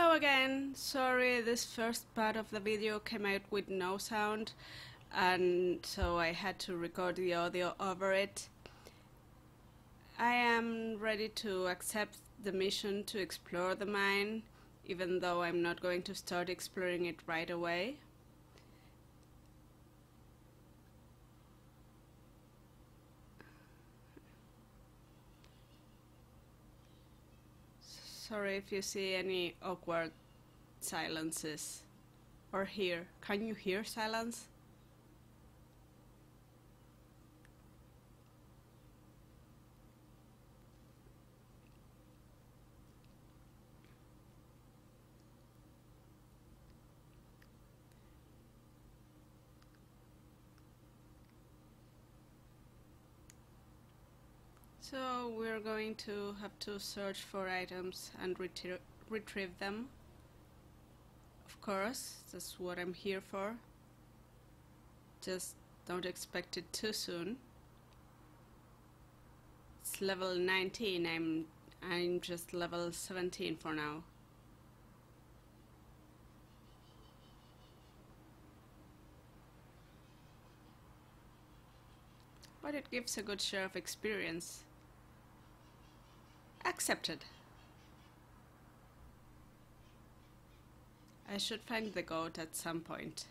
Hello again. Sorry, this first part of the video came out with no sound, and so I had to record the audio over it. I am ready to accept the mission to explore the mine, even though I'm not going to start exploring it right away. Sorry if you see any awkward silences or hear. Can you hear silence? So we're going to have to search for items and retrieve them. Of course, that's what I'm here for. Just don't expect it too soon. It's level 19, I'm just level 17 for now. But it gives a good share of experience. Accepted. I should find the goat at some point.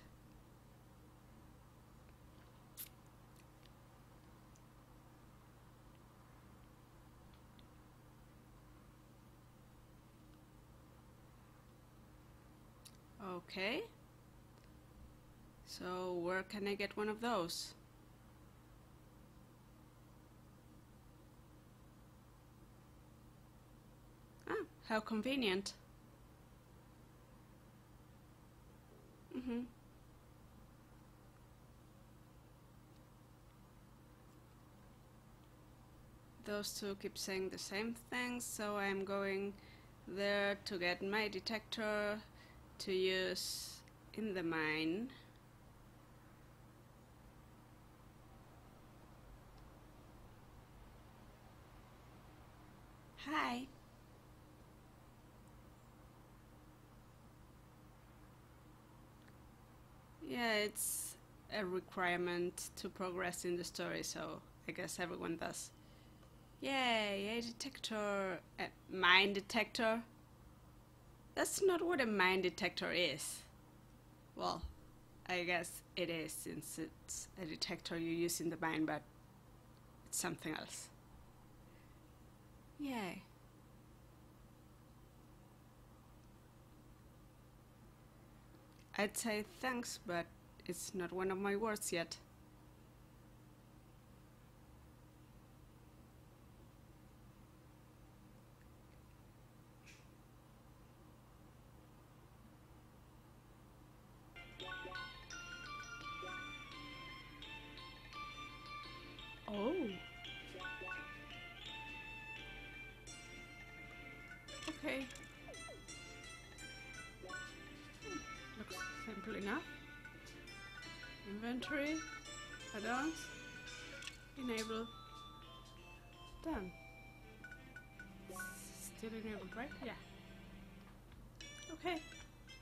Okay. So where can I get one of those? Ah, how convenient. Those two keep saying the same thing, so I'm going there to get my detector to use in the mine. Hi. Yeah, it's a requirement to progress in the story, so I guess everyone does. Yay, a detector. A mine detector? That's not what a mine detector is. Well, I guess it is, since it's a detector you use in the mine, but it's something else. Yay. I'd say thanks, but it's not one of my words yet. Oh. Okay. Looks simple enough. Inventory, add-ons, enable, done. Still enabled, right? Yeah. Okay.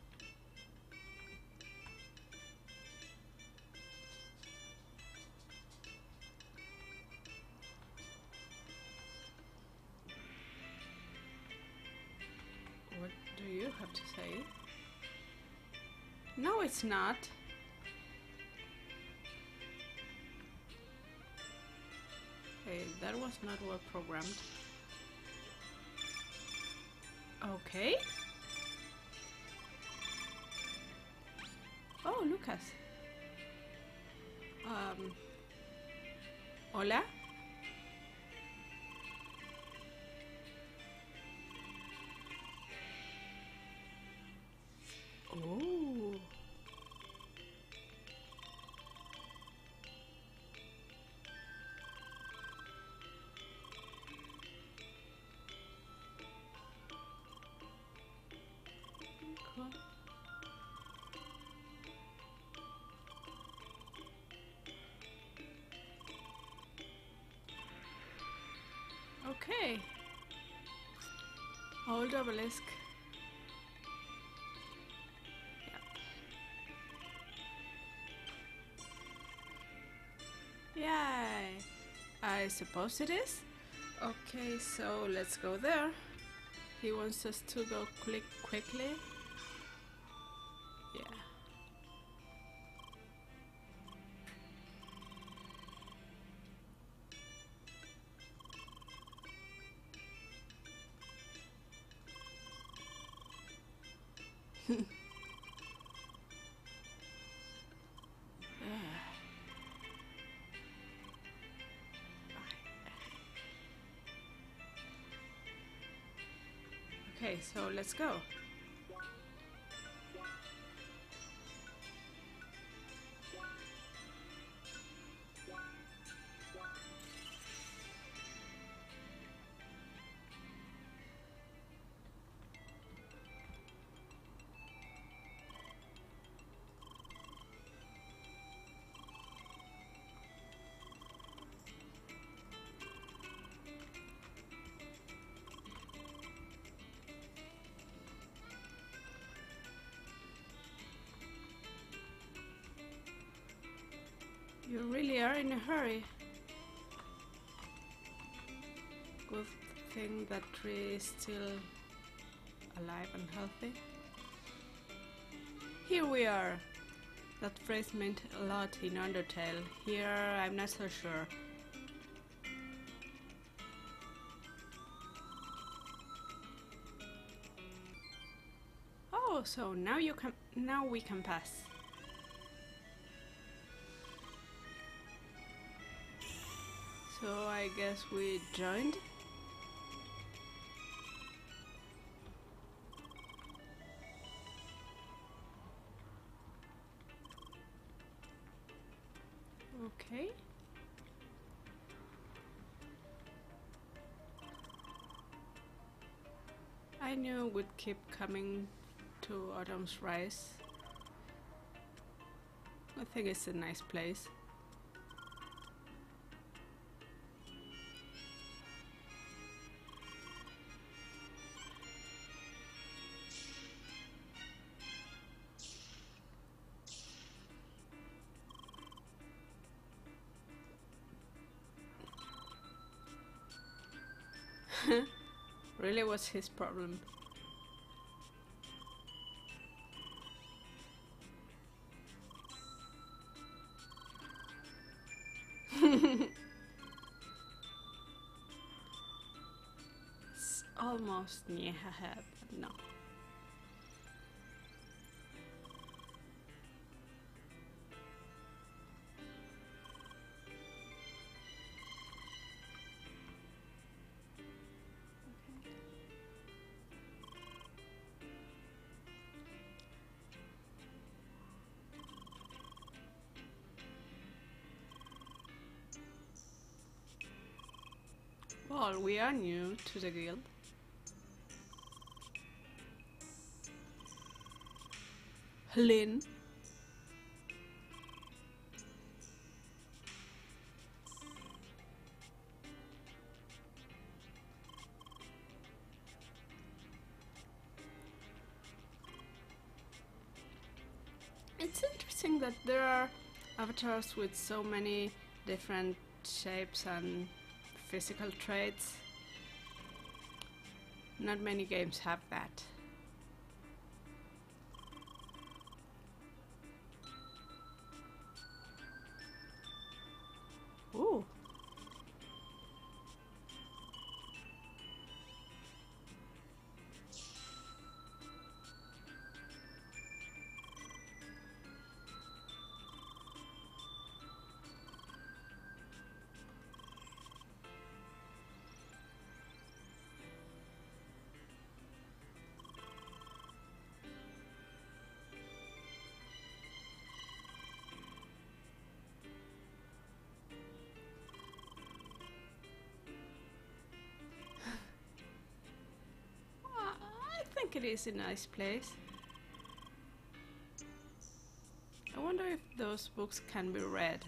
What do you have to say? No, it's not. Hey, that was not well programmed. Okay. Oh, Lucas. Hola. Oh. Cool. Okay. Old obelisk. Yay! I suppose it is. Okay, so let's go there. He wants us to go click quickly. Yeah. Okay, so let's go. You really are in a hurry. Good thing that tree is still alive and healthy. Here we are. That phrase meant a lot in Undertale. Here I'm not so sure. Oh, so now we can pass. So I guess we joined. Okay. I knew we'd keep coming to Autumn's Rise. I think it's a nice place. Really, what's his problem? It's almost near her head, but no. Well, we are new to the guild. Lynn. It's interesting that there are avatars with so many different shapes and physical traits. Not many games have that. Ooh. I think it is a nice place. I wonder if those books can be read.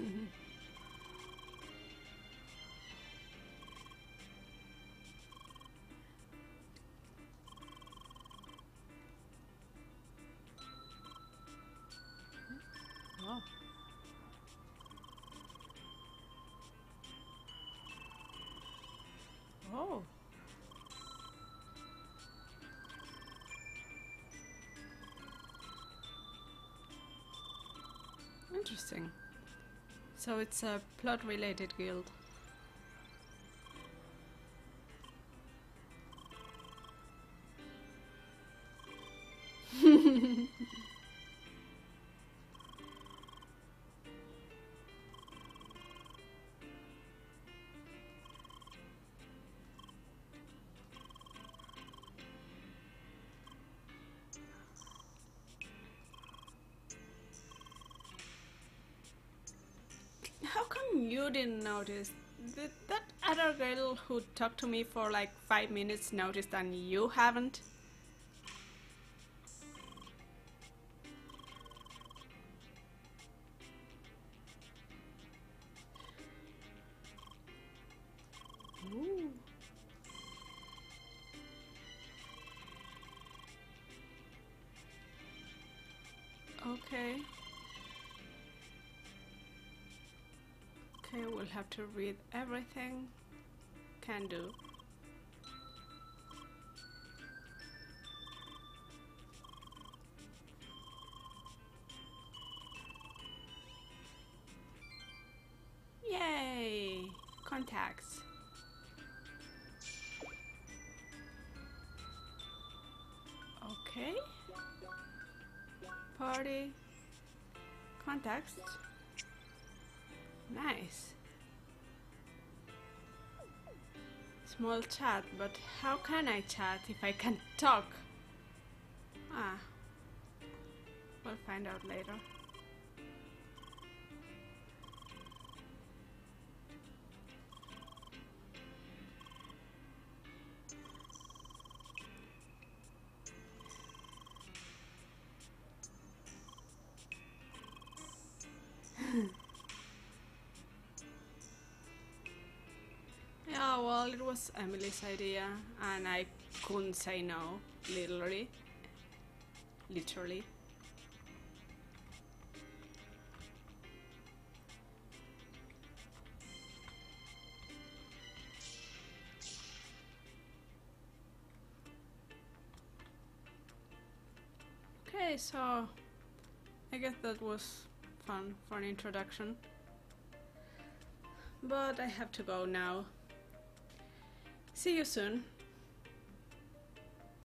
Oh. Oh. Interesting. So it's a plot-related guild. How come you didn't notice? Did that other girl who talked to me for like 5 minutes noticed and you haven't? Ooh. Okay. Okay, we'll have to read everything. Can do. Yay! Contacts. Okay. Party. Contacts. Nice. Small chat, but how can I chat if I can't talk? Ah. We'll find out later. Yeah, well, it was Emily's idea, and I couldn't say no, literally. Literally. Okay, so I guess that was fun for an introduction. But I have to go now. See you soon.